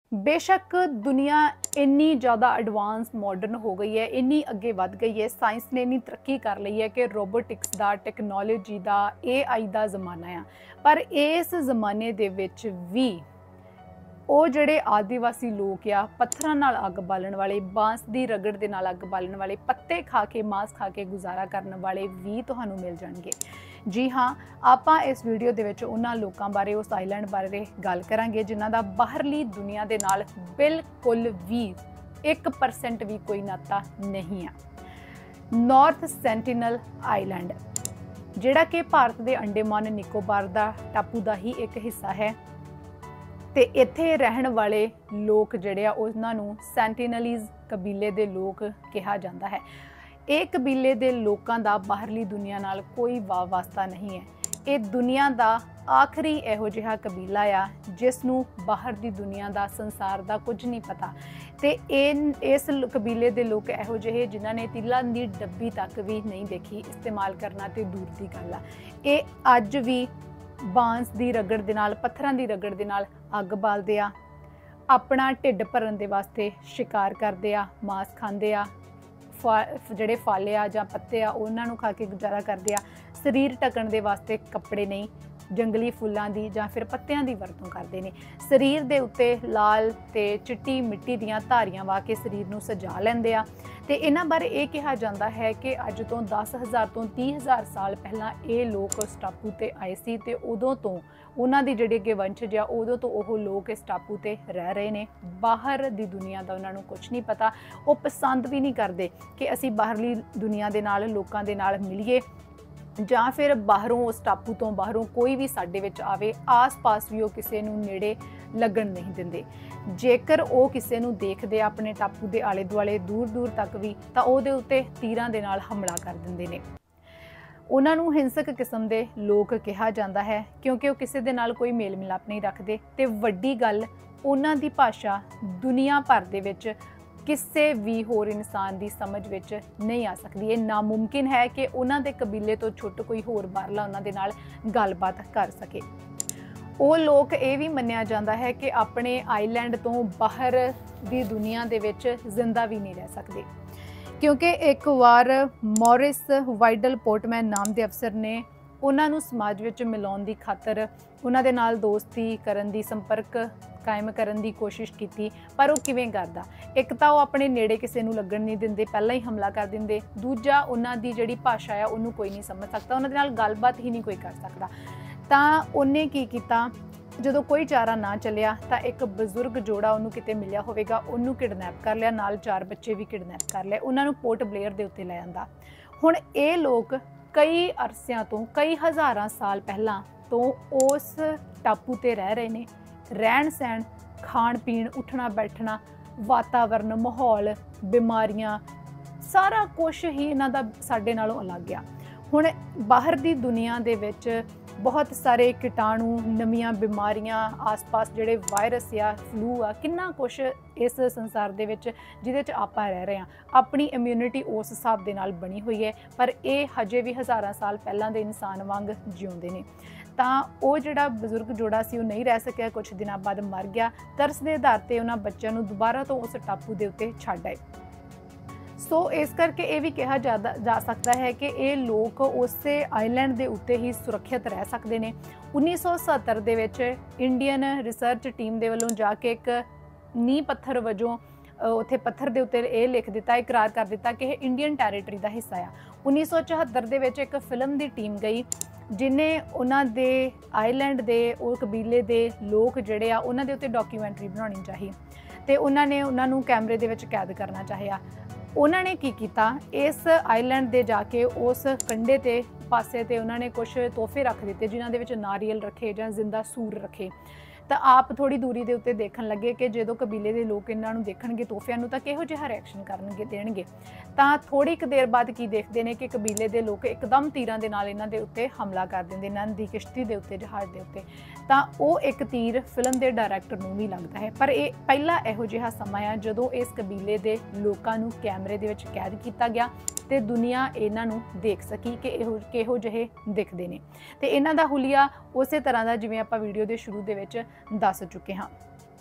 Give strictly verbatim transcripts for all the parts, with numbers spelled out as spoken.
बेशक दुनिया इन्नी ज़्यादा एडवांस मॉडर्न हो गई है, इन्नी अगे वध गई है, साइंस ने इन्नी तरक्की कर ली है कि रोबोटिक्स का, टैक्नोलॉजी का, ए आई का जमाना है। पर इस जमाने दे विच भी ਉਹ ਜਿਹੜੇ आदिवासी लोग आ पत्थरां नाल अग बालन वाले, बांस की रगड़ दे नाल अग बालन वाले, पत्ते खा के मांस खा के गुजारा करने वाले भी तुहानूं मिल जाणगे। जी हाँ, आपां इस वीडियो दे विच उन्हां लोकां बारे, उस आइलैंड बारे गल करांगे जिन्हां दा बाहरली दुनिया दे नाल बिल्कुल भी एक परसेंट भी कोई नाता नहीं है। नॉर्थ सेंटिनल आइलैंड जिहड़ा कि भारत के अंडेमान निकोबार दा टापू का ही एक हिस्सा है ते इत्थे रहन वाले लोग जिहड़े आ उन्हां नूं सैंटिनलीज़ कबीले दे लोग कहा जाता है। ये कबीले दे लोकां दा बाहरली दुनिया नाल कोई वाह वास्ता नहीं है। ये दुनिया दा आखिरी इहो जिहा कबीला आ जिस नूं बाहर दी दुनिया दा, संसार दा कुछ नहीं पता। ते इस कबीले दे लोग इहो जिहे जिन्हां ने तिलां दी डब्बी तक भी नहीं देखी इस्तेमाल करना ते दूर दी गल आ। ये अज भी बांस की रगड़ दे नाल, पत्थरां की रगड़ दे नाल अग बालदे आ, अपना ढिड भरन दे वास्ते शिकार करदे आ, मांस खांदे आ, फा जिहड़े फल आ जां पत्ते आ उन्हां नूं खा के गुजारा करदे आ। शरीर ढकण दे वास्ते कपड़े नहीं, जंगली फुल्लां दी जां फिर पत्तियां दी वरतों करदे ने। शरीर दे उत्ते लाल ते चिट्टी मिट्टी दीयां धारियां वा के शरीर नूं सजा लैंदे आ। ते इन्हां बारे ये कहा जाता है कि अज तो दस हज़ार तो तीह हज़ार साल पहलां ये लोग इस टापू ते आए सी ते उदों तो उन्हां दी जिहड़ी अगे वंशज आ उदों तो ओह लोग इस टापू ते रह रहे ने। बाहर दी दुनिया दा उन्हां नूं कुछ नहीं पता, वो पसंद भी नहीं करते कि असीं बाहरली दुनिया दे नाल लोकां दे नाल मिलीए जां फिर बाहरों उस टापू तो बाहरों कोई भी साडे विच आवे, आस पास भी वो किसी नूं नेड़े लगन नहीं दिंदे। जेकर वो किसी नूं देखदे अपने टापू दे आले दुआले दूर दूर तक भी तां उहदे उत्ते तीरां दे नाल हमला कर दिंदे ने। उन्हां नूं हिंसक किस्म दे लोग कहा जाता है क्योंकि वो किसी दे नाल कोई मेल मिलाप नहीं रखते। ते वड्डी गल उन्हां दी भाषा दुनिया भर दे विच किसी भी होर इंसान की समझ विच नहीं आ सकती। ये नामुमकिन है कि उन्हां दे कबीले तो छुट कोई होर बाहरला उन्हां दे नाल गलबात कर सके। वो लोग ये भी मन्निया जाता है कि अपने आइलैंड तो बाहर दी दुनिया दे विच जिंदा भी नहीं रह सकते क्योंकि एक बार मॉरिस वाइडल पोर्टमैन नाम के अफसर ने उन्होंने समाज विच मिलाउण दी खातर उन्हां दे नाल दोस्ती करन दी, संपर्क कायम करन दी कोशिश की। पर वो किवें करदा, एक तो वो अपने नेड़े किसी नूं लगन नहीं दिंदे, पहला ही हमला कर दिंदे। दूजा उन्हां दी जिहड़ी भाषा है उन्होंने कोई नहीं समझ सकता, उन्हां दे नाल गलबात ही नहीं कोई कर सकता। ਤਾਂ ਉਹਨੇ ਕੀ ਕੀਤਾ, ਜਦੋਂ ਕੋਈ ਚਾਰਾ ਨਾ ਚੱਲਿਆ ਤਾਂ ਇੱਕ ਬਜ਼ੁਰਗ ਜੋੜਾ ਉਹਨੂੰ ਕਿਤੇ ਮਿਲਿਆ ਹੋਵੇਗਾ, ਉਹਨੂੰ ਕਿਡਨੈਪ ਕਰ ਲਿਆ, ਨਾਲ ਚਾਰ ਬੱਚੇ ਵੀ ਕਿਡਨੈਪ ਕਰ ਲਏ, ਉਹਨਾਂ ਨੂੰ ਪੋਰਟ ਬਲੇਅਰ ਦੇ ਉੱਤੇ ਲੈ ਆਂਦਾ। ਹੁਣ ਇਹ ਲੋਕ ਕਈ ਅਰਸਿਆਂ ਤੋਂ, ਕਈ ਹਜ਼ਾਰਾਂ ਸਾਲ ਪਹਿਲਾਂ ਤੋਂ ਉਸ ਟਾਪੂ ਤੇ ਰਹਿ ਰਹੇ ਨੇ। ਰਹਿਣ ਸਹਿਣ, ਖਾਣ ਪੀਣ, ਉੱਠਣਾ ਬੈਠਣਾ, ਵਾਤਾਵਰਨ, ਮਾਹੌਲ, ਬਿਮਾਰੀਆਂ, ਸਾਰਾ ਕੁਛ ਹੀ ਇਹਨਾਂ ਦਾ ਸਾਡੇ ਨਾਲੋਂ ਅਲੱਗ ਆ। ਹੁਣ ਬਾਹਰ ਦੀ ਦੁਨੀਆ ਦੇ ਵਿੱਚ बहुत सारे कीटाणु, नवीं बीमारियां, आस पास जोड़े वायरस या फ्लू आ, किन्ना कुछ इस संसार दे विच जिहदे च आपां रह रहे हैं। अपनी इम्यूनिटी उस हिसाब दे नाल बनी हुई है, पर यह हजे भी हज़ारां साल पहलां दे इंसान वांग जिउंदे ने। ਤਾਂ ਉਹ ਜਿਹੜਾ ਬਜ਼ੁਰਗ ਜੋੜਾ ਸੀ ਉਹ ਨਹੀਂ ਰਹਿ ਸਕਿਆ, ਕੁਛ ਦਿਨਾਂ ਬਾਅਦ ਮਰ ਗਿਆ। ਤਰਸ ਦੇ ਆਧਾਰ ਤੇ ਉਹਨਾਂ ਬੱਚਿਆਂ ਨੂੰ ਦੁਬਾਰਾ ਤੋਂ ਉਸ ਟਾਪੂ ਦੇ ਉੱਤੇ ਛੱਡ ਆਏ। सो इस करके ये भी कहा जा जा सकता है कि ये लोग उस आइलैंड के उत्ते ही सुरक्षित रह सकते हैं। उन्नीस सौ सत्तर दे विच इंडियन रिसर्च टीम के वलों जाके एक नींह पत्थर वजों उत्थे पत्थर के उत्ते ये लिख दिता, इकरार कर दिता कि यह इंडियन टैरेटरी का हिस्सा आ। उन्नीस सौ चौहत्तर दे विच एक फिल्म की टीम गई जिन्हें उन्होंने आइलैंड के और कबीले के लोग जोड़े आ उन्होंने उत्ते डॉक्यूमेंटरी बनानी चाहिए, तो उन्होंने उन्होंने कैमरे के विच कैद करना चाहिए। उन्होंने की किया, इस आइलैंड दे जाके उस कंढे ते पासे ते उन्होंने कुछ तोहफे रख दिते जिन्हां दे विच नारियल रखे जां जिंदा सूर रखे। तो आप थोड़ी दूरी के उत्ते देखन लगे कि जो कबीले के लोग इन्हां नूं देखणगे तोहफिਆਂ ਨੂੰ ਤਾਂ किहो जिहा रिएक्शन करनगे देणगे। ਤਾਂ थोड़ी क देर बाद की देखते हैं कि कबीले के लोग एकदम तीरां दे नाल इन्हां दे उत्ते हमला कर दिंदे, इन्हां दी किश्ती के उत्ते, जहाज़ के उत्ते। ਤਾਂ ਉਹ एक तीर फिल्म के डायरैक्टर नूं भी लगता है। पर यह पहला इहो जिहा समा आ जदों इस कबीले के लोगों नूं कैमरे दे विच कैद किया गया तो दुनिया इन्हां नूं देख सकी कि इहो किहो जिहे दिखते हैं। तो इन्हां दा हुलिया उस तरह का जिवें आपां वीडियो के शुरू दे विच दस चुके हाँ।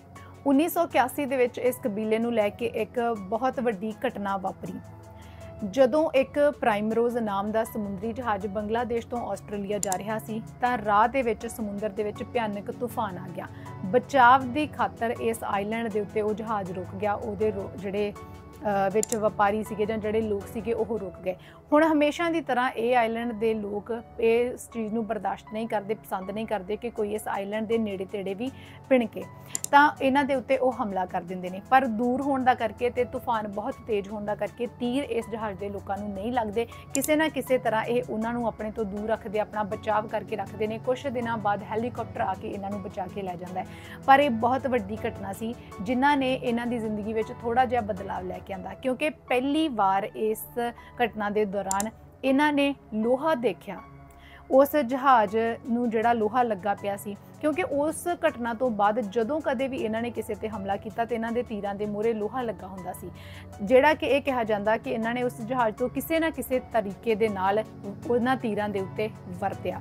उन्नीस सौ इक्यासी ਦੇ ਵਿੱਚ ਇਸ ਕਬੀਲੇ ਨੂੰ ਲੈ ਕੇ ਇੱਕ ਬਹੁਤ ਵੱਡੀ ਘਟਨਾ ਵਾਪਰੀ। ਜਦੋਂ ਇੱਕ ਪ੍ਰਾਈਮਰੋਜ਼ ਨਾਮ ਦਾ ਸਮੁੰਦਰੀ ਜਹਾਜ਼ ਬੰਗਲਾਦੇਸ਼ ਤੋਂ ਆਸਟ੍ਰੇਲੀਆ ਜਾ ਰਿਹਾ ਸੀ ਤਾਂ ਰਾਹ ਦੇ ਵਿੱਚ ਸਮੁੰਦਰ ਦੇ ਵਿੱਚ ਭਿਆਨਕ ਤੂਫਾਨ ਆ ਗਿਆ। ਬਚਾਵ ਦੀ ਖਾਤਰ ਇਸ ਆਈਲੈਂਡ ਦੇ ਉੱਤੇ ਉਹ ਜਹਾਜ਼ ਰੁਕ ਗਿਆ। ਉਹਦੇ ਜਿਹੜੇ ਵਿੱਚ ਵਪਾਰੀ ਸੀਗੇ ਜਾਂ ਜਿਹੜੇ ਲੋਕ ਸੀਗੇ ਉਹ ਰੁਕ ਗਏ। ਹੁਣ ਹਮੇਸ਼ਾ ਦੀ ਤਰ੍ਹਾਂ ਇਹ ਆਈਲੈਂਡ ਦੇ ਲੋਕ ਇਸ ਚੀਜ਼ ਨੂੰ ਬਰਦਾਸ਼ਤ ਨਹੀਂ ਕਰਦੇ, ਪਸੰਦ ਨਹੀਂ ਕਰਦੇ ਕਿ ਕੋਈ ਇਸ ਆਈਲੈਂਡ ਦੇ ਨੇੜੇ ਤੇੜੇ ਵੀ ਭਿਣਕੇ, ਤਾਂ ਇਹਨਾਂ ਦੇ ਉੱਤੇ ਉਹ ਹਮਲਾ ਕਰ ਦਿੰਦੇ ਨੇ। ਪਰ ਦੂਰ ਹੋਣ ਦਾ ਕਰਕੇ ਤੇ ਤੂਫਾਨ ਬਹੁਤ ਤੇਜ਼ ਹੋਣ ਦਾ ਕਰਕੇ ਤੀਰ ਇਸ ਜਹਾਜ਼ ਦੇ ਲੋਕਾਂ ਨੂੰ ਨਹੀਂ ਲੱਗਦੇ। ਕਿਸੇ ਨਾ ਕਿਸੇ ਤਰ੍ਹਾਂ ਇਹ ਉਹਨਾਂ ਨੂੰ ਆਪਣੇ ਤੋਂ ਦੂਰ ਰੱਖਦੇ, ਆਪਣਾ ਬਚਾਅ ਕਰਕੇ ਰੱਖਦੇ ਨੇ। ਕੁਛ ਦਿਨਾਂ ਬਾਅਦ ਹੈਲੀਕਾਪਟਰ ਆ ਕੇ ਇਹਨਾਂ ਨੂੰ ਬਚਾ ਕੇ ਲੈ ਜਾਂਦਾ ਹੈ। ਪਰ ਇਹ ਬਹੁਤ ਵੱਡੀ ਘਟਨਾ ਸੀ ਜਿਨ੍ਹਾਂ ਨੇ ਇਹਨਾਂ ਦੀ ਜ਼ਿੰਦਗੀ ਵਿੱਚ ਥੋੜ੍ਹਾ ਜਿਹਾ ਬਦਲਾਵ ਲੈ ਕੇ ਆਂਦਾ, ਕਿਉਂਕਿ ਪਹਿਲੀ ਵਾਰ ਇਸ ਘਟਨਾ ਦੇ ਦੌਰਾਨ ਇਹਨਾਂ ਨੇ ਲੋਹਾ ਦੇਖਿਆ। ਉਸ ਜਹਾਜ਼ ਨੂੰ ਜਿਹੜਾ ਲੋਹਾ ਲੱਗਾ ਪਿਆ ਸੀ, ਕਿਉਂਕਿ ਉਸ ਘਟਨਾ ਤੋਂ ਬਾਅਦ ਜਦੋਂ ਕਦੇ ਵੀ ਇਹਨਾਂ ਨੇ ਕਿਸੇ ਤੇ ਹਮਲਾ ਕੀਤਾ ਤੇ ਇਹਨਾਂ ਦੇ ਤੀਰਾਂ ਦੇ ਮੂਹਰੇ ਲੋਹਾ ਲੱਗਾ ਹੁੰਦਾ ਸੀ, ਜਿਹੜਾ ਕਿ ਇਹ ਕਿਹਾ ਜਾਂਦਾ ਕਿ ਇਹਨਾਂ ਨੇ ਉਸ ਜਹਾਜ਼ ਤੋਂ ਕਿਸੇ ਨਾ ਕਿਸੇ ਤਰੀਕੇ ਦੇ ਨਾਲ ਉਹਨਾਂ ਤੀਰਾਂ ਦੇ ਉੱਤੇ ਵਰਤਿਆ।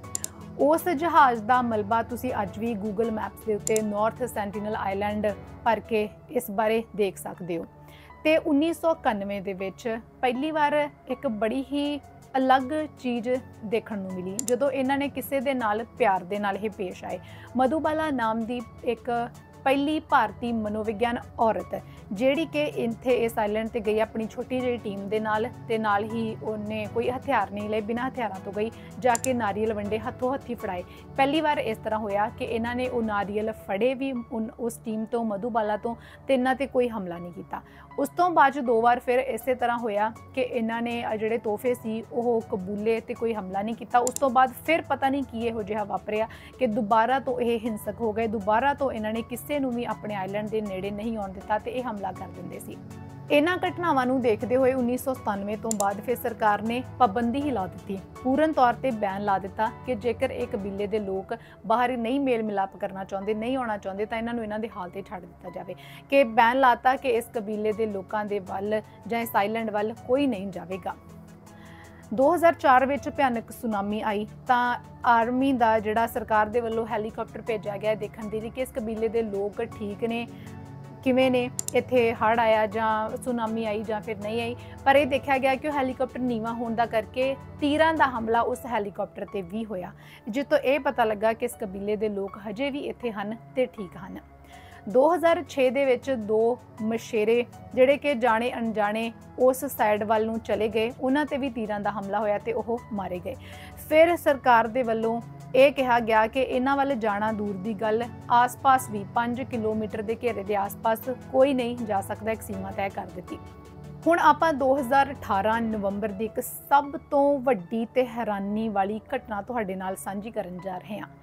ਉਸ ਜਹਾਜ਼ ਦਾ ਮਲਬਾ ਤੁਸੀਂ ਅੱਜ ਵੀ ਗੂਗਲ ਮੈਪਸ ਦੇ ਉੱਤੇ ਨਾਰਥ ਸੈਂਟੀਨਲ ਆਈਲੈਂਡ ਭਰ ਕੇ ਇਸ ਬਾਰੇ ਦੇਖ ਸਕਦੇ ਹੋ। ਤੇ ਉੱਨੀ ਸੌ ਇਕਾਨਵੇਂ ਦੇ ਵਿੱਚ ਪਹਿਲੀ ਵਾਰ ਇੱਕ ਬੜੀ ਹੀ ਅਲੱਗ ਚੀਜ਼ ਦੇਖਣ ਨੂੰ ਮਿਲੀ ਜਦੋਂ ਇਹਨਾਂ ਨੇ ਕਿਸੇ ਦੇ ਨਾਲ ਪਿਆਰ ਦੇ ਨਾਲ ਇਹ ਪੇਸ਼ ਆਏ। ਮਧੂਬਾਲਾ ਨਾਮ ਦੀ ਇੱਕ ਪਹਿਲੀ ਭਾਰਤੀ ਮਨੋਵਿਗਿਆਨ ਔਰਤ ਜਿਹੜੀ ਕਿ ਇੱਥੇ ਇਸ ਆਈਲੈਂਡ ਤੇ ਗਈ ਆਪਣੀ ਛੋਟੀ ਜਿਹੀ ਟੀਮ ਦੇ ਨਾਲ, ਤੇ ਨਾਲ ਹੀ ਉਹਨੇ ਕੋਈ ਹਥਿਆਰ ਨਹੀਂ ਲਏ, ਬਿਨਾਂ ਹਥਿਆਰਾਂ ਤੋਂ ਗਈ, ਜਾ ਕੇ ਨਾਰੀਅਲ ਵੰਡੇ, ਹੱਥੋਂ ਹੱਥੀ ਫੜਾਏ। ਪਹਿਲੀ ਵਾਰ ਇਸ ਤਰ੍ਹਾਂ ਹੋਇਆ ਕਿ ਇਹਨਾਂ ਨੇ ਉਹ ਨਾਰੀਅਲ ਫੜੇ ਵੀ ਉਸ ਟੀਮ ਤੋਂ, ਮਧੂਬਾਲਾ ਤੋਂ, ਤੇ ਇਹਨਾਂ ਤੇ ਕੋਈ ਹਮਲਾ ਨਹੀਂ ਕੀਤਾ। ਉਸ ਤੋਂ ਬਾਅਦ ਦੋ ਵਾਰ ਫਿਰ ਇਸੇ ਤਰ੍ਹਾਂ ਹੋਇਆ ਕਿ ਇਹਨਾਂ ਨੇ ਜਿਹੜੇ ਤੋਹਫੇ ਸੀ ਉਹ ਕਬੂਲੇ ਤੇ ਕੋਈ ਹਮਲਾ ਨਹੀਂ ਕੀਤਾ। ਉਸ ਤੋਂ ਬਾਅਦ ਫਿਰ ਪਤਾ ਨਹੀਂ ਕੀ ਇਹੋ ਜਿਹਾ ਵਾਪਰਿਆ ਕਿ ਦੁਬਾਰਾ ਤੋਂ ਇਹ ਹਿੰਸਕ ਹੋ ਗਏ। ਦੁਬਾਰਾ ਤੋਂ ਇਹਨਾਂ ਨੇ ਕਿਸੇ ਨੂੰ ਵੀ ਆਪਣੇ ਆਈਲੈਂਡ ਦੇ ਨੇੜੇ ਨਹੀਂ ਆਉਣ ਦਿੱਤਾ ਤੇ ਇਹ ਹਮਲਾ ਕਰ ਦਿੰਦੇ ਸੀ। ਇਹਨਾਂ ਘਟਨਾਵਾਂ ਨੂੰ ਦੇਖਦੇ ਹੋਏ ਉੱਨੀ ਸੌ ਸਤਾਨਵੇਂ ਤੋਂ ਬਾਅਦ ਫਿਰ ਸਰਕਾਰ ਨੇ ਪਾਬੰਦੀ ਹੀ ਲਾ ਦਿੱਤੀ, ਪੂਰਨ ਤੌਰ ਤੇ ਬੈਨ ਲਾ ਦਿੱਤਾ ਕਿ ਜੇਕਰ ਇਹ ਕਬੀਲੇ ਦੇ ਲੋਕ ਬਾਹਰ ਨਹੀਂ ਮੇਲ ਮਿਲਾਪ ਕਰਨਾ ਚਾਹੁੰਦੇ, ਨਹੀਂ ਆਉਣਾ ਚਾਹੁੰਦੇ, ਤਾਂ ਇਹਨਾਂ ਨੂੰ ਇਹਨਾਂ ਦੇ ਹਾਲ ਤੇ ਛੱਡ ਦਿੱਤਾ ਜਾਵੇ। ਕਿ ਬੈਨ ਲਾਤਾ ਕਿ ਇਸ ਕਬੀਲੇ ਦੇ ਲੋਕਾਂ ਦੇ ਵੱਲ ਜਾਂ ਇਸ ਆਈਲੈਂਡ ਵੱਲ ਕੋਈ ਨਹੀਂ ਜਾਵੇਗਾ। ਦੋ ਹਜ਼ਾਰ ਚਾਰ ਵਿੱਚ ਭਿਆਨਕ ਸੁਨਾਮੀ ਆਈ ਤਾਂ ਆਰਮੀ ਦਾ ਜਿਹੜਾ ਸਰਕਾਰ ਦੇ ਵੱਲੋਂ ਹੈਲੀਕਾਪਟਰ ਭੇਜਿਆ ਗਿਆ ਦੇਖਣ ਦੇ ਲਈ ਕਿ ਇਸ ਕਬੀਲੇ ਦੇ ਲੋਕ ਠੀਕ ਨੇ, ਕਿਵੇਂ ਨੇ, ਇੱਥੇ ਹੜ੍ਹ ਆਇਆ ਜਾਂ ਸੁਨਾਮੀ ਆਈ ਜਾਂ ਫਿਰ ਨਹੀਂ ਆਈ। ਪਰ ਇਹ ਦੇਖਿਆ ਗਿਆ ਕਿ ਉਹ ਹੈਲੀਕਾਪਟਰ ਨੀਵਾਂ ਹੋਣ ਦਾ ਕਰਕੇ ਤੀਰਾਂ ਦਾ ਹਮਲਾ ਉਸ ਹੈਲੀਕਾਪਟਰ ਤੇ ਵੀ ਹੋਇਆ, ਜਿਸ ਤੋਂ ਇਹ ਪਤਾ ਲੱਗਾ ਕਿ ਇਸ ਕਬੀਲੇ ਦੇ ਲੋਕ ਹਜੇ ਵੀ ਇੱਥੇ ਹਨ ਤੇ ਠੀਕ ਹਨ। ਦੋ ਹਜ਼ਾਰ ਛੇ ਦੇ ਵਿੱਚ ਦੋ ਮਛੇਰੇ ਜਿਹੜੇ ਕਿ ਜਾਣੇ ਅਣਜਾਣੇ ਉਸ ਸਾਈਡ ਵੱਲ ਨੂੰ ਚਲੇ ਗਏ, ਉਹਨਾਂ ਤੇ ਵੀ ਤੀਰਾਂ ਦਾ ਹਮਲਾ ਹੋਇਆ ਤੇ ਉਹ ਮਾਰੇ ਗਏ। ਫਿਰ ਸਰਕਾਰ ਦੇ ਵੱਲੋਂ ਇਹ ਕਿਹਾ ਗਿਆ ਕਿ ਇਹਨਾਂ ਵੱਲ ਜਾਣਾ ਦੂਰ ਦੀ ਗੱਲ, ਆਸ-ਪਾਸ ਵੀ ਪੰਜ ਕਿਲੋਮੀਟਰ ਦੇ ਘੇਰੇ ਦੇ ਆਸ-ਪਾਸ ਕੋਈ ਨਹੀਂ ਜਾ ਸਕਦਾ, ਇੱਕ ਸੀਮਾ ਤੈਅ ਕਰ ਦਿੱਤੀ। ਹੁਣ ਆਪਾਂ ਦੋ ਹਜ਼ਾਰ ਅਠਾਰਾਂ ਨਵੰਬਰ ਦੀ ਇੱਕ ਸਭ ਤੋਂ ਵੱਡੀ ਤੇ ਹੈਰਾਨੀ ਵਾਲੀ ਘਟਨਾ ਤੁਹਾਡੇ ਨਾਲ ਸਾਂਝੀ ਕਰਨ ਜਾ ਰਹੇ ਹਾਂ।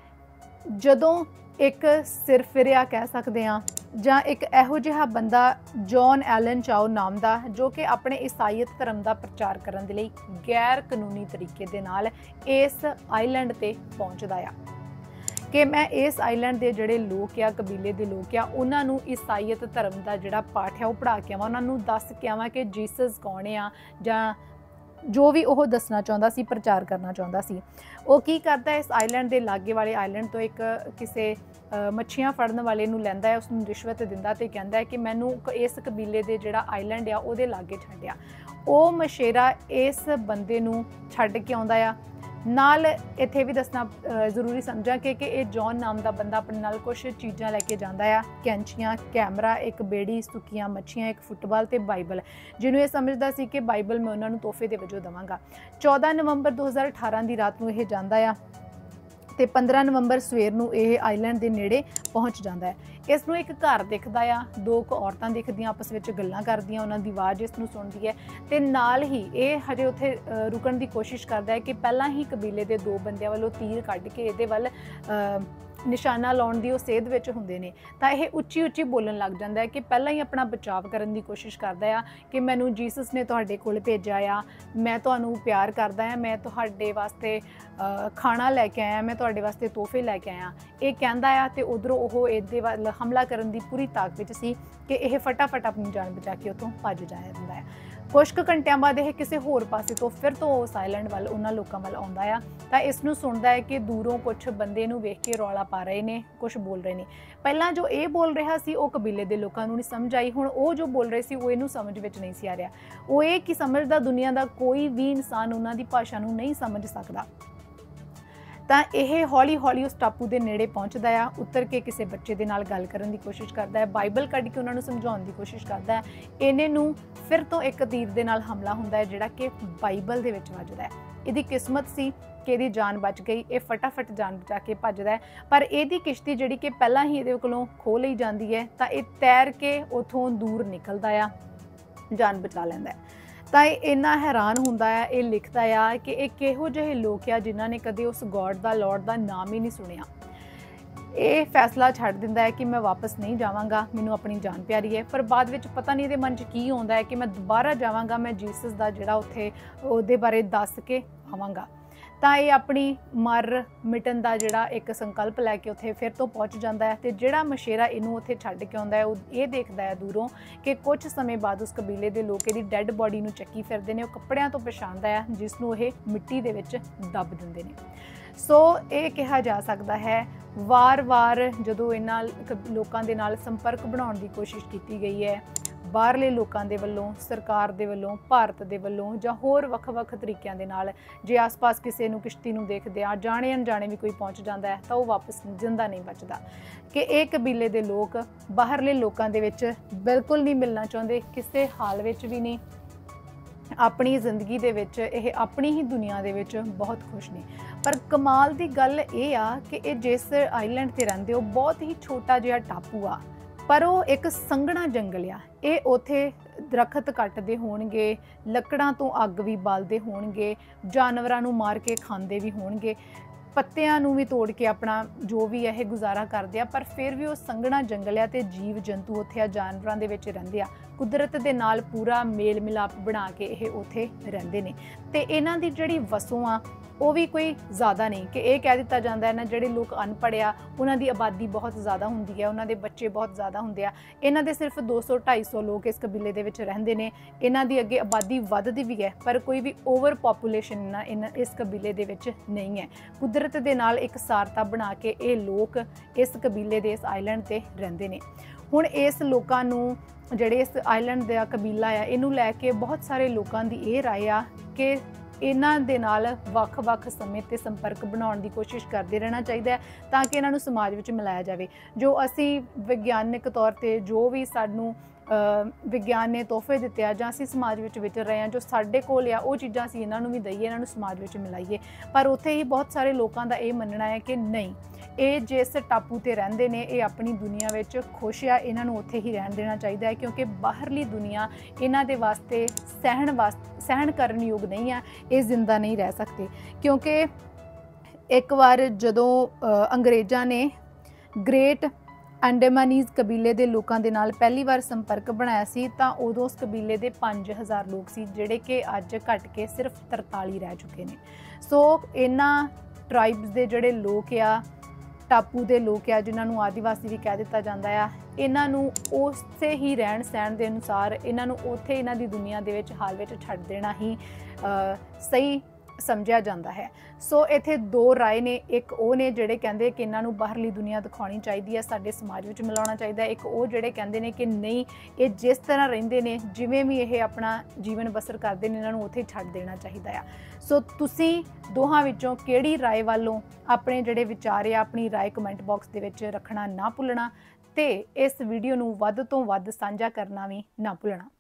ਜਦੋਂ ਇੱਕ ਸਿਰਫਿਰਿਆ ਕਹਿ ਸਕਦੇ ਹਾਂ ਜਾਂ ਇੱਕ ਇਹੋ ਜਿਹਾ ਬੰਦਾ ਜੌਨ ਐਲਨ ਚਾਓ ਨਾਮ ਦਾ, ਜੋ ਕਿ ਆਪਣੇ ਈਸਾਈਅਤ ਧਰਮ ਦਾ ਪ੍ਰਚਾਰ ਕਰਨ ਦੇ ਲਈ ਗੈਰ ਕਾਨੂੰਨੀ ਤਰੀਕੇ ਦੇ ਨਾਲ ਇਸ ਆਈਲੈਂਡ ਤੇ ਪਹੁੰਚਦਾ ਆ ਕਿ ਮੈਂ ਇਸ ਆਈਲੈਂਡ ਦੇ ਜਿਹੜੇ ਲੋਕ ਆ, ਕਬੀਲੇ ਦੇ ਲੋਕ ਆ, ਉਹਨਾਂ ਨੂੰ ਈਸਾਈਅਤ ਧਰਮ ਦਾ ਜਿਹੜਾ ਪਾਠ ਆ ਉਹ ਪੜ੍ਹਾ ਕੇ ਆਵਾਂ, ਉਹਨਾਂ ਨੂੰ ਦੱਸ ਕੇ ਆਵਾਂ ਕਿ ਜੀਸਸ ਕੌਣ ਆ ਜਾਂ ਜੋ ਵੀ ਉਹ ਦੱਸਣਾ ਚਾਹੁੰਦਾ ਸੀ, ਪ੍ਰਚਾਰ ਕਰਨਾ ਚਾਹੁੰਦਾ ਸੀ। ਉਹ ਕੀ ਕਰਦਾ, ਇਸ ਆਈਲੈਂਡ ਦੇ ਲਾਗੇ ਵਾਲੇ ਆਈਲੈਂਡ ਤੋਂ ਇੱਕ ਕਿਸੇ ਮੱਛੀਆਂ ਫੜਨ ਵਾਲੇ ਨੂੰ ਲੈਂਦਾ ਹੈ, ਉਸਨੂੰ ਰਿਸ਼ਵਤ ਦਿੰਦਾ ਤੇ ਕਹਿੰਦਾ ਹੈ ਕਿ ਮੈਨੂੰ ਇਸ ਕਬੀਲੇ ਦੇ ਜਿਹੜਾ ਆਈਲੈਂਡ ਆ ਉਹਦੇ ਲਾਗੇ ਛੱਡਿਆ। ਉਹ ਮਛੇਰਾ ਇਸ ਬੰਦੇ ਨੂੰ ਛੱਡ ਕੇ ਆਉਂਦਾ ਆ। ਨਾਲ ਇੱਥੇ ਵੀ ਦੱਸਣਾ ਜ਼ਰੂਰੀ ਸਮਝਾ ਕਿ ਕਿ ਇਹ ਜੌਨ ਨਾਮ ਦਾ ਬੰਦਾ ਆਪਣੇ ਨਾਲ ਕੁਛ ਚੀਜ਼ਾਂ ਲੈ ਕੇ ਜਾਂਦਾ ਆ, ਕੈਂਚੀਆਂ, ਕੈਮਰਾ, ਇੱਕ ਬੇੜੀ, ਸੁੱਕੀਆਂ ਮੱਛੀਆਂ, ਇੱਕ ਫੁੱਟਬਾਲ ਤੇ ਬਾਈਬਲ, ਜਿਹਨੂੰ ਇਹ ਸਮਝਦਾ ਸੀ ਕਿ ਬਾਈਬਲ ਮੈਂ ਉਹਨਾਂ ਨੂੰ ਤੋਹਫੇ ਦੇ ਵਜੋਂ ਦੇਵਾਂਗਾ। ਚੌਦਾਂ ਨਵੰਬਰ ਦੋ ਹਜ਼ਾਰ ਅਠਾਰਾਂ ਦੀ ਰਾਤ ਨੂੰ ਇਹ ਜਾਂਦਾ ਆ ਤੇ ਪੰਦਰਾਂ ਨਵੰਬਰ ਸਵੇਰ ਨੂੰ ਇਹ ਆਈਲੈਂਡ ਦੇ ਨੇੜੇ ਪਹੁੰਚ ਜਾਂਦਾ ਹੈ। ਇਸ ਨੂੰ ਇੱਕ ਘਰ ਦਿਖਦਾ ਆ, ਦੋ ਕੁ ਔਰਤਾਂ ਦਿਖਦੀਆਂ, ਆਪਸ ਵਿੱਚ ਗੱਲਾਂ ਕਰਦੀਆਂ, ਉਹਨਾਂ ਦੀ ਆਵਾਜ਼ ਇਸ ਨੂੰ ਸੁਣਦੀ ਹੈ ਤੇ ਨਾਲ ਹੀ ਇਹ ਹਜੇ ਉੱਥੇ ਰੁਕਣ ਦੀ ਕੋਸ਼ਿਸ਼ ਕਰਦਾ ਹੈ ਕਿ ਪਹਿਲਾਂ ਹੀ ਕਬੀਲੇ ਦੇ ਦੋ ਬੰਦਿਆਂ ਵੱਲੋਂ ਤੀਰ ਕੱਢ ਕੇ ਇਹਦੇ ਵੱਲ ਨਿਸ਼ਾਨਾ ਲਾਉਣ ਦੀ ਉਹ ਸੇਧ ਵਿੱਚ ਹੁੰਦੇ ਨੇ। ਤਾਂ ਇਹ ਉੱਚੀ ਉੱਚੀ ਬੋਲਣ ਲੱਗ ਜਾਂਦਾ ਹੈ ਕਿ ਪਹਿਲਾਂ ਹੀ ਆਪਣਾ ਬਚਾਅ ਕਰਨ ਦੀ ਕੋਸ਼ਿਸ਼ ਕਰਦਾ ਆ ਕਿ ਮੈਨੂੰ ਜੀਸਸ ਨੇ ਤੁਹਾਡੇ ਕੋਲ ਭੇਜਿਆ ਆ, ਮੈਂ ਤੁਹਾਨੂੰ ਪਿਆਰ ਕਰਦਾ ਹਾਂ, ਮੈਂ ਤੁਹਾਡੇ ਵਾਸਤੇ ਖਾਣਾ ਲੈ ਕੇ ਆਇਆ, ਮੈਂ ਤੁਹਾਡੇ ਵਾਸਤੇ ਤੋਹਫੇ ਲੈ ਕੇ ਆਇਆ, ਇਹ ਕਹਿੰਦਾ ਆ। ਤੇ ਉਧਰੋਂ ਉਹ ਇਹਦੇ ਵੱਲ ਹਮਲਾ ਕਰਨ ਦੀ ਪੂਰੀ ਤਾਕ ਵਿੱਚ ਸੀ ਕਿ ਇਹ ਫਟਾਫਟ ਆਪਣੀ ਜਾਨ ਬਚਾ ਕੇ ਉੱਥੋਂ ਭੱਜ ਜਾ ਜਾਂਦਾ ਹੈ। ਕੁਝ ਕੁ ਘੰਟਿਆਂ ਬਾਅਦ ਇਹ ਕਿਸੇ ਹੋਰ ਪਾਸੇ ਤੋਂ ਫਿਰ ਤੋਂ ਉਸ ਆਈਲੈਂਡ ਵੱਲ ਉਹਨਾਂ ਲੋਕਾਂ ਵੱਲ ਆਉਂਦਾ ਆ ਤਾਂ ਇਸ ਨੂੰ ਸੁਣਦਾ ਹੈ ਕਿ ਦੂਰੋਂ ਕੁਝ ਬੰਦੇ ਨੂੰ ਵੇਖ ਕੇ ਰੌਲਾ ਪਾ ਰਹੇ ਨੇ, ਕੁਝ ਬੋਲ ਰਹੇ ਨੇ। ਪਹਿਲਾਂ ਜੋ ਇਹ ਬੋਲ ਰਿਹਾ ਸੀ ਉਹ ਕਬੀਲੇ ਦੇ ਲੋਕਾਂ ਨੂੰ ਨਹੀਂ ਸਮਝ ਆਈ, ਹੁਣ ਉਹ ਜੋ ਬੋਲ ਰਹੇ ਸੀ ਉਹ ਇਹਨੂੰ ਸਮਝ ਵਿੱਚ ਨਹੀਂ ਸੀ ਆ ਰਿਹਾ। ਉਹ ਇਹ ਕਿ ਸਮਝਦਾ ਦੁਨੀਆ ਦਾ ਕੋਈ ਵੀ ਇਨਸਾਨ ਉਹਨਾਂ ਦੀ ਭਾਸ਼ਾ ਨੂੰ ਨਹੀਂ ਸਮਝ ਸਕਦਾ। ਤਾਂ ਇਹ ਹੌਲੀ ਹੌਲੀ ਉਸ ਟਾਪੂ ਦੇ ਨੇੜੇ ਪਹੁੰਚਦਾ ਆ, ਉਤਰ ਕੇ ਕਿਸੇ ਬੱਚੇ ਦੇ ਨਾਲ ਗੱਲ ਕਰਨ ਦੀ ਕੋਸ਼ਿਸ਼ ਕਰਦਾ ਹੈ, ਬਾਈਬਲ ਕੱਢ ਕੇ ਉਹਨਾਂ ਨੂੰ ਸਮਝਾਉਣ ਦੀ ਕੋਸ਼ਿਸ਼ ਕਰਦਾ ਹੈ। ਇਹਨੇ ਨੂੰ ਫਿਰ ਤੋਂ ਇੱਕ ਤੀਰ ਦੇ ਨਾਲ ਹਮਲਾ ਹੁੰਦਾ ਹੈ ਜਿਹੜਾ ਕਿ ਬਾਈਬਲ ਦੇ ਵਿੱਚ ਵੱਜਦਾ ਹੈ। ਇਹਦੀ ਕਿਸਮਤ ਸੀ ਕਿ ਇਹਦੀ ਜਾਨ ਬਚ ਗਈ, ਇਹ ਫਟਾਫਟ ਜਾਨ ਬਚਾ ਕੇ ਭੱਜਦਾ ਹੈ। ਪਰ ਇਹਦੀ ਕਿਸ਼ਤੀ ਜਿਹੜੀ ਕਿ ਪਹਿਲਾਂ ਹੀ ਇਹਦੇ ਕੋਲੋਂ ਖੋਹ ਲਈ ਜਾਂਦੀ ਹੈ ਤਾਂ ਇਹ ਤੈਰ ਕੇ ਉੱਥੋਂ ਦੂਰ ਨਿਕਲਦਾ ਆ, ਜਾਨ ਬਚਾ ਲੈਂਦਾ ਹੈ। ਤਾਂ ਇਹ ਇੰਨਾ ਹੈਰਾਨ ਹੁੰਦਾ ਹੈ, ਇਹ ਲਿਖਦਾ ਆ ਕਿ ਇਹ ਕਿਹੋ ਜਿਹੇ ਲੋਕ ਆ ਜਿਨ੍ਹਾਂ ਨੇ ਕਦੇ ਉਸ ਗੋਡ ਦਾ ਲੌਰਡ ਦਾ ਨਾਮ ਹੀ ਨਹੀਂ ਸੁਣਿਆ। ਇਹ ਫੈਸਲਾ ਛੱਡ ਦਿੰਦਾ ਹੈ ਕਿ ਮੈਂ ਵਾਪਸ ਨਹੀਂ ਜਾਵਾਂਗਾ, ਮੈਨੂੰ ਆਪਣੀ ਜਾਨ ਪਿਆਰੀ ਹੈ। ਪਰ ਬਾਅਦ ਵਿੱਚ ਪਤਾ ਨਹੀਂ ਇਹਦੇ ਮਨ 'ਚ ਕੀ ਆਉਂਦਾ ਹੈ ਕਿ ਮੈਂ ਦੁਬਾਰਾ ਜਾਵਾਂਗਾ, ਮੈਂ ਜੀਸਸ ਦਾ ਜਿਹੜਾ ਉੱਥੇ ਉਹਦੇ ਬਾਰੇ ਦੱਸ ਕੇ ਆਵਾਂਗਾ। ਤਾਂ ਇਹ ਆਪਣੀ ਮਰ ਮਿਟਣ ਦਾ ਜਿਹੜਾ ਇੱਕ ਸੰਕਲਪ ਲੈ ਕੇ ਉੱਥੇ ਫਿਰ ਤੋਂ ਪਹੁੰਚ ਜਾਂਦਾ ਹੈ। ਤੇ ਜਿਹੜਾ ਮਸ਼ੇਰਾ ਇਹਨੂੰ ਉੱਥੇ ਛੱਡ ਕੇ ਆਉਂਦਾ ਹੈ ਉਹ ਇਹ ਦੇਖਦਾ ਹੈ ਦੂਰੋਂ ਕਿ ਕੁਝ ਸਮੇਂ ਬਾਅਦ ਉਸ ਕਬੀਲੇ ਦੇ ਲੋਕ ਇਹਦੀ ਡੈੱਡ ਬੋਡੀ ਨੂੰ ਚੱਕੀ ਫਿਰਦੇ ਨੇ। ਉਹ ਕੱਪੜਿਆਂ ਤੋਂ ਪਛਾਣਦਾ ਹੈ ਜਿਸ ਨੂੰ ਇਹ ਮਿੱਟੀ ਦੇ ਵਿੱਚ ਦੱਬ ਦਿੰਦੇ ਨੇ। ਸੋ ਇਹ ਕਿਹਾ ਜਾ ਸਕਦਾ ਹੈ ਵਾਰ-ਵਾਰ ਜਦੋਂ ਇਹਨਾਂ ਲੋਕਾਂ ਦੇ ਨਾਲ ਸੰਪਰਕ ਬਣਾਉਣ ਦੀ ਕੋਸ਼ਿਸ਼ ਕੀਤੀ ਗਈ ਹੈ ਬਾਹਰਲੇ ਲੋਕਾਂ ਦੇ ਵੱਲੋਂ, ਸਰਕਾਰ ਦੇ ਵੱਲੋਂ, ਭਾਰਤ ਦੇ ਵੱਲੋਂ ਜਾਂ ਹੋਰ ਵੱਖ-ਵੱਖ ਤਰੀਕਿਆਂ ਦੇ ਨਾਲ, ਜੇ ਆਸ-ਪਾਸ ਕਿਸੇ ਨੂੰ ਕਿਸ਼ਤੀ ਨੂੰ ਦੇਖਦੇ ਆ ਜਾਣੇ ਅਣਜਾਣੇ ਵੀ ਕੋਈ ਪਹੁੰਚ ਜਾਂਦਾ ਹੈ ਤਾਂ ਉਹ ਵਾਪਸ ਜਿੰਦਾ ਨਹੀਂ ਬਚਦਾ। ਕਿ ਇਹ ਕਬੀਲੇ ਦੇ ਲੋਕ ਬਾਹਰਲੇ ਲੋਕਾਂ ਦੇ ਵਿੱਚ ਬਿਲਕੁਲ ਨਹੀਂ ਮਿਲਣਾ ਚਾਹੁੰਦੇ, ਕਿਸੇ ਹਾਲ ਵਿੱਚ ਵੀ ਨਹੀਂ। ਆਪਣੀ ਜ਼ਿੰਦਗੀ ਦੇ ਵਿੱਚ ਇਹ ਆਪਣੀ ਹੀ ਦੁਨੀਆ ਦੇ ਵਿੱਚ ਬਹੁਤ ਖੁਸ਼ ਨੇ। ਪਰ ਕਮਾਲ ਦੀ ਗੱਲ ਇਹ ਆ ਕਿ ਇਹ ਜਿਸ ਆਈਲੈਂਡ ਤੇ ਰਹਿੰਦੇ ਉਹ ਬਹੁਤ ਹੀ ਛੋਟਾ ਜਿਹਾ ਟਾਪੂ ਆ, ਪਰ ਉਹ ਇੱਕ ਸੰਘਣਾ ਜੰਗਲ ਆ। ਇਹ ਉੱਥੇ ਦਰਖਤ ਕੱਟਦੇ ਹੋਣਗੇ, ਲੱਕੜਾਂ ਤੋਂ ਅੱਗ ਵੀ ਬਾਲਦੇ ਹੋਣਗੇ, ਜਾਨਵਰਾਂ ਨੂੰ ਮਾਰ ਕੇ ਖਾਂਦੇ ਵੀ ਹੋਣਗੇ, ਪੱਤਿਆਂ ਨੂੰ ਵੀ ਤੋੜ ਕੇ ਆਪਣਾ ਜੋ ਵੀ ਇਹ ਗੁਜ਼ਾਰਾ ਕਰਦੇ ਆ। ਪਰ ਫਿਰ ਵੀ ਉਹ ਸੰਘਣਾ ਜੰਗਲ ਆ ਤੇ ਜੀਵ ਜੰਤੂ ਉੱਥੇ ਆ, ਜਾਨਵਰਾਂ ਦੇ ਵਿੱਚ ਰਹਿੰਦੇ ਆ। ਕੁਦਰਤ ਦੇ ਨਾਲ ਪੂਰਾ ਮੇਲ ਮਿਲਾਪ ਬਣਾ ਕੇ ਇਹ ਉੱਥੇ ਰਹਿੰਦੇ ਨੇ। ਤੇ ਇਹਨਾਂ ਦੀ ਜਿਹੜੀ ਵਸੋਂ ਆ ਉਹ ਵੀ ਕੋਈ ਜ਼ਿਆਦਾ ਨਹੀਂ ਕਿ ਇਹ ਕਹਿ ਦਿੱਤਾ ਜਾਂਦਾ ਹੈ ਨਾ ਜਿਹੜੇ ਲੋਕ ਅਨਪੜ੍ਹ ਆ ਉਹਨਾਂ ਦੀ ਆਬਾਦੀ ਬਹੁਤ ਜ਼ਿਆਦਾ ਹੁੰਦੀ ਹੈ, ਉਹਨਾਂ ਦੇ ਬੱਚੇ ਬਹੁਤ ਜ਼ਿਆਦਾ ਹੁੰਦੇ ਆ। ਇਹਨਾਂ ਦੇ ਸਿਰਫ ਦੋ ਸੌ ਢਾਈ ਸੌ ਲੋਕ ਇਸ ਕਬੀਲੇ ਦੇ ਵਿੱਚ ਰਹਿੰਦੇ ਨੇ। ਇਹਨਾਂ ਦੀ ਅੱਗੇ ਆਬਾਦੀ ਵੱਧਦੀ ਵੀ ਹੈ ਪਰ ਕੋਈ ਵੀ ਓਵਰ ਪਾਪੂਲੇਸ਼ਨ ਨਾ ਇਹਨਾਂ ਇਸ ਕਬੀਲੇ ਦੇ ਵਿੱਚ ਨਹੀਂ ਹੈ। ਕੁਦਰਤ ਦੇ ਨਾਲ ਇੱਕ ਸਾਰਤਾ ਬਣਾ ਕੇ ਇਹ ਲੋਕ ਇਸ ਕਬੀਲੇ ਦੇ ਇਸ ਆਈਲੈਂਡ ਤੇ ਰਹਿੰਦੇ ਨੇ। ਹੁਣ ਇਸ ਲੋਕਾਂ ਨੂੰ ਜਿਹੜੇ ਇਸ ਆਈਲੈਂਡ ਦਾ ਕਬੀਲਾ ਆ ਇਹਨੂੰ ਲੈ ਕੇ ਬਹੁਤ ਸਾਰੇ ਲੋਕਾਂ ਦੀ ਇਹ ਰਾਏ ਆ ਕਿ ਇਹਨਾਂ ਦੇ ਨਾਲ ਵੱਖ-ਵੱਖ ਸਮੇਂ ਤੇ ਸੰਪਰਕ ਬਣਾਉਣ ਦੀ ਕੋਸ਼ਿਸ਼ ਕਰਦੇ ਰਹਿਣਾ ਚਾਹੀਦਾ ਹੈ ਤਾਂ ਕਿ ਇਹਨਾਂ ਨੂੰ ਸਮਾਜ ਵਿੱਚ ਮਿਲਾਇਆ ਜਾਵੇ। ਜੋ ਅਸੀਂ ਵਿਗਿਆਨਿਕ ਤੌਰ ਤੇ ਜੋ ਵੀ ਸਾਨੂੰ ਵਿਗਿਆਨ ਨੇ ਤੋਹਫੇ ਦਿੱਤੇ ਆ ਜਾਂ ਅਸੀਂ ਸਮਾਜ ਵਿੱਚ ਵਿਚਰ ਰਹੇ ਹਾਂ, ਜੋ ਸਾਡੇ ਕੋਲ ਆ ਉਹ ਚੀਜ਼ਾਂ ਅਸੀਂ ਇਹਨਾਂ ਨੂੰ ਵੀ ਦਈਏ, ਇਹਨਾਂ ਨੂੰ ਸਮਾਜ ਵਿੱਚ ਮਿਲਾਈਏ। ਪਰ ਉੱਥੇ ਹੀ ਬਹੁਤ ਸਾਰੇ ਲੋਕਾਂ ਦਾ ਇਹ ਮੰਨਣਾ ਹੈ ਕਿ ਨਹੀਂ, ਇਹ ਜਿਸ ਟਾਪੂ ਤੇ ਰਹਿੰਦੇ ਨੇ ਇਹ ਆਪਣੀ ਦੁਨੀਆ ਵਿੱਚ ਖੁਸ਼ ਆ, ਇਹਨਾਂ ਨੂੰ ਉੱਥੇ ਹੀ ਰਹਿਣ ਦੇਣਾ ਚਾਹੀਦਾ ਹੈ ਕਿਉਂਕਿ ਬਾਹਰਲੀ ਦੁਨੀਆ ਇਹਨਾਂ ਦੇ ਵਾਸਤੇ ਸਹਿਣ ਵਾਸਤੇ ਸਹਿਣ ਕਰਨ ਯੋਗ ਨਹੀਂ ਆ। ਇਹ ਜ਼ਿੰਦਾ ਨਹੀਂ ਰਹਿ ਸਕਦੇ ਕਿਉਂਕਿ ਇੱਕ ਵਾਰ ਜਦੋਂ ਅੰਗਰੇਜ਼ਾਂ ਨੇ ਗ੍ਰੇਟ ਅੰਡੇਮਾਨੀਜ਼ ਕਬੀਲੇ ਦੇ ਲੋਕਾਂ ਦੇ ਨਾਲ ਪਹਿਲੀ ਵਾਰ ਸੰਪਰਕ ਬਣਾਇਆ ਸੀ ਤਾਂ ਉਦੋਂ ਉਸ ਕਬੀਲੇ ਦੇ ਪੰਜ ਹਜ਼ਾਰ ਲੋਕ ਸੀ ਜਿਹੜੇ ਕਿ ਅੱਜ ਘਟ ਕੇ ਸਿਰਫ ਤਰਤਾਲੀ ਰਹਿ ਚੁੱਕੇ ਨੇ। ਸੋ ਇਹਨਾਂ ਟਰਾਈਬਸ ਦੇ ਜਿਹੜੇ ਲੋਕ ਆ, ਟਾਪੂ ਦੇ ਲੋਕ ਆ ਜਿਨ੍ਹਾਂ ਨੂੰ ਆਦੀਵਾਸੀ ਵੀ ਕਹਿ ਦਿੱਤਾ ਜਾਂਦਾ ਆ, ਇਹਨਾਂ ਨੂੰ ਉਸੇ ਹੀ ਰਹਿਣ ਸਹਿਣ ਦੇ ਅਨੁਸਾਰ ਇਹਨਾਂ ਨੂੰ ਉੱਥੇ ਇਹਨਾਂ ਦੀ ਦੁਨੀਆ ਦੇ ਵਿੱਚ ਹਾਲ ਵਿੱਚ ਛੱਡ ਦੇਣਾ ਹੀ ਸਹੀ ਸਮਝਿਆ ਜਾਂਦਾ ਹੈ। ਸੋ ਇੱਥੇ ਦੋ ਰਾਏ ਨੇ, ਇੱਕ ਉਹ ਨੇ ਜਿਹੜੇ ਕਹਿੰਦੇ ਕਿ ਇਹਨਾਂ ਨੂੰ ਬਾਹਰਲੀ ਦੁਨੀਆ ਦਿਖਾਉਣੀ ਚਾਹੀਦੀ ਹੈ, ਸਾਡੇ ਸਮਾਜ ਵਿੱਚ ਮਿਲਾਉਣਾ ਚਾਹੀਦਾ। ਇੱਕ ਉਹ ਜਿਹੜੇ ਕਹਿੰਦੇ ਨੇ ਕਿ ਨਹੀਂ, ਇਹ ਜਿਸ ਤਰ੍ਹਾਂ ਰਹਿੰਦੇ ਨੇ, ਜਿਵੇਂ ਵੀ ਇਹ ਆਪਣਾ ਜੀਵਨ ਬਸਰ ਕਰਦੇ ਨੇ, ਇਹਨਾਂ ਨੂੰ ਉੱਥੇ ਛੱਡ ਦੇਣਾ ਚਾਹੀਦਾ ਆ। ਸੋ ਤੁਸੀਂ ਦੋਹਾਂ ਵਿੱਚੋਂ ਕਿਹੜੀ ਰਾਏ ਵੱਲੋਂ ਆਪਣੇ ਜਿਹੜੇ ਵਿਚਾਰ ਆ ਆਪਣੀ ਰਾਏ ਕਮੈਂਟ ਬਾਕਸ ਦੇ ਵਿੱਚ ਰੱਖਣਾ ਨਾ ਭੁੱਲਣਾ ਤੇ ਇਸ ਵੀਡੀਓ ਨੂੰ ਵੱਧ ਤੋਂ ਵੱਧ ਸਾਂਝਾ ਕਰਨਾ ਵੀ ਨਾ ਭੁੱਲਣਾ।